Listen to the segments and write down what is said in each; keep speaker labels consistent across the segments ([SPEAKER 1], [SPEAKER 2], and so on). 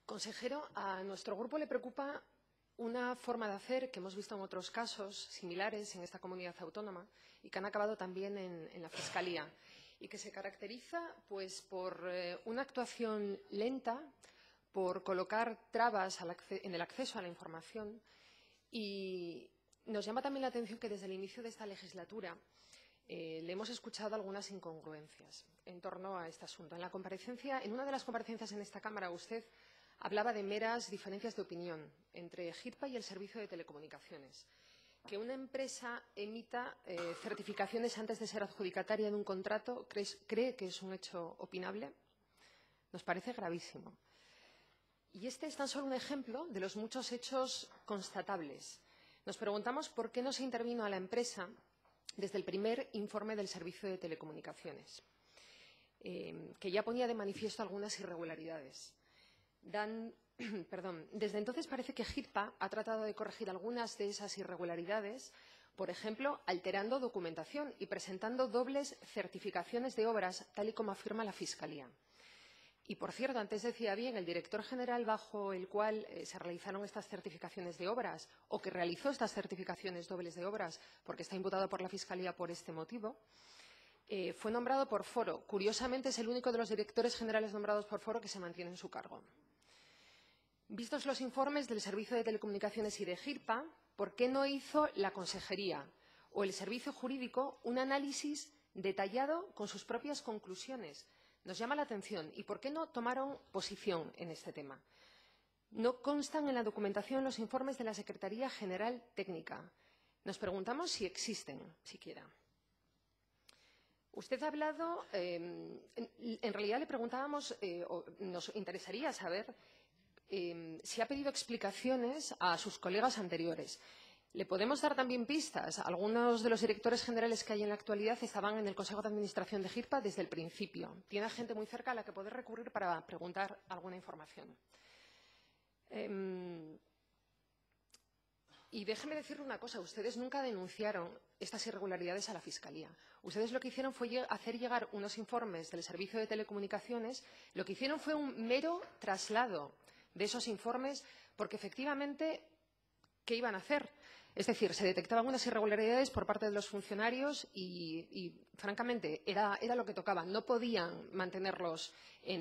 [SPEAKER 1] Consejero, a nuestro grupo le preocupa una forma de hacer que hemos visto en otros casos similares en esta comunidad autónoma y que han acabado también en la Fiscalía y que se caracteriza por una actuación lenta, por colocar trabas en el acceso a la información y nos llama también la atención que desde el inicio de esta legislatura le hemos escuchado algunas incongruencias en torno a este asunto. En una de las comparecencias en esta Cámara, usted hablaba de meras diferencias de opinión entre HIRPA y el Servicio de Telecomunicaciones. Que una empresa emita certificaciones antes de ser adjudicataria de un contrato, ¿cree que es un hecho opinable? Nos parece gravísimo. Y este es tan solo un ejemplo de los muchos hechos constatables. Nos preguntamos por qué no se intervino a la empresa desde el primer informe del Servicio de Telecomunicaciones, que ya ponía de manifiesto algunas irregularidades. Desde entonces parece que HIRPA ha tratado de corregir algunas de esas irregularidades, por ejemplo, alterando documentación y presentando dobles certificaciones de obras, tal y como afirma la Fiscalía. Y, por cierto, antes decía bien, el director general bajo el cual se realizaron estas certificaciones de obras o que realizó estas certificaciones dobles de obras, porque está imputado por la Fiscalía por este motivo, fue nombrado por Foro. Curiosamente, es el único de los directores generales nombrados por Foro que se mantiene en su cargo. Vistos los informes del Servicio de Telecomunicaciones y de HIRPA, ¿por qué no hizo la Consejería o el Servicio Jurídico un análisis detallado con sus propias conclusiones? Nos llama la atención. ¿Y por qué no tomaron posición en este tema? No constan en la documentación los informes de la Secretaría General Técnica. Nos preguntamos si existen, siquiera. Usted ha hablado, en realidad le preguntábamos, o nos interesaría saber si ha pedido explicaciones a sus colegas anteriores. Le podemos dar también pistas. Algunos de los directores generales que hay en la actualidad estaban en el Consejo de Administración de HIRPA desde el principio. Tiene gente muy cerca a la que poder recurrir para preguntar alguna información. Y déjeme decirle una cosa. Ustedes nunca denunciaron estas irregularidades a la Fiscalía. Ustedes lo que hicieron fue hacer llegar unos informes del Servicio de Telecomunicaciones. Lo que hicieron fue un mero traslado de esos informes porque, efectivamente, ¿qué iban a hacer? Es decir, se detectaban unas irregularidades por parte de los funcionarios y francamente, era lo que tocaba. No podían mantenerlos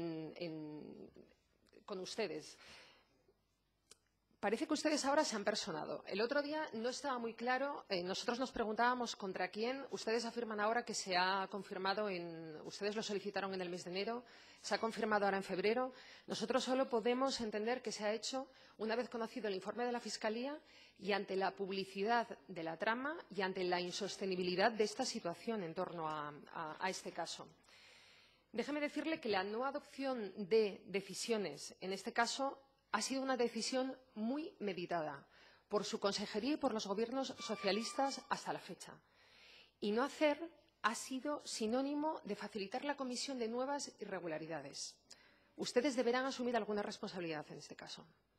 [SPEAKER 1] con ustedes. Parece que ustedes ahora se han personado. El otro día no estaba muy claro. Nosotros nos preguntábamos contra quién. Ustedes afirman ahora que se ha confirmado ustedes lo solicitaron en el mes de enero, se ha confirmado ahora en febrero. Nosotros solo podemos entender que se ha hecho una vez conocido el informe de la Fiscalía y ante la publicidad de la trama y ante la insostenibilidad de esta situación en torno a este caso. Déjeme decirle que la no adopción de decisiones en este caso ha sido una decisión muy meditada por su consejería y por los gobiernos socialistas hasta la fecha. Y no hacer ha sido sinónimo de facilitar la comisión de nuevas irregularidades. Ustedes deberán asumir alguna responsabilidad en este caso.